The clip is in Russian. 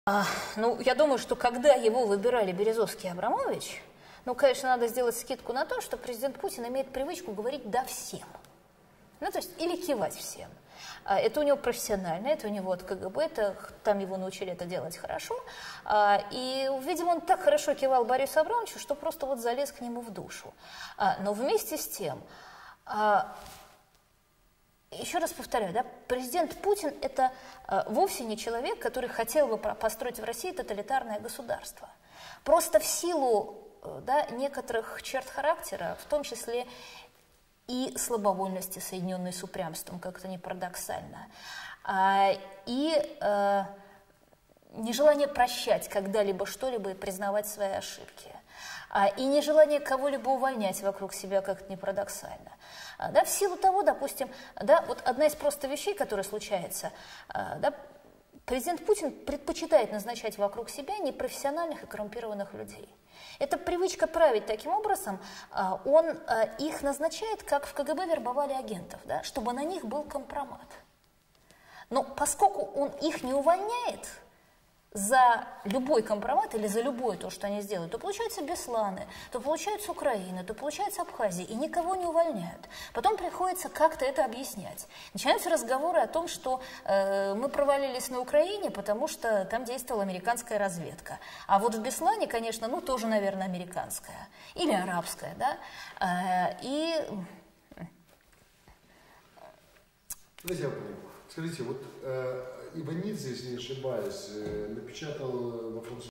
Ну, я думаю, что когда его выбирали Березовский и Абрамович, ну, конечно, надо сделать скидку на то, что президент Путин имеет привычку говорить «да» всем. Ну, то есть, или кивать всем. Это у него профессионально, это у него от КГБ, там его научили это делать хорошо. И, видимо, он так хорошо кивал Борису Абрамовичу, что просто вот залез к нему в душу. Но вместе с тем, еще раз повторяю, да, президент Путин – это вовсе не человек, который хотел бы построить в России тоталитарное государство. Просто в силу некоторых черт характера, в том числе и слабовольности, соединенной с упрямством, как это ни парадоксально, и нежелание прощать когда-либо что-либо и признавать свои ошибки, и нежелание кого-либо увольнять вокруг себя, как это ни парадоксально. В силу того, допустим, вот одна из просто вещей, которая случается, президент Путин предпочитает назначать вокруг себя непрофессиональных и коррумпированных людей. Это привычка править таким образом, он их назначает, как в КГБ вербовали агентов, чтобы на них был компромат. Но поскольку он их не увольняет за любой компромат или за любое то, что они сделают, то получаются Бесланы, то получаются Украина, то получается Абхазия, и никого не увольняют. Потом приходится как-то это объяснять. Начинаются разговоры о том, что мы провалились на Украине, потому что там действовала американская разведка. А вот в Беслане, конечно, ну тоже, наверное, американская или арабская, да. Скажите, вот Иванидзе, если не ошибаюсь, напечатал во французском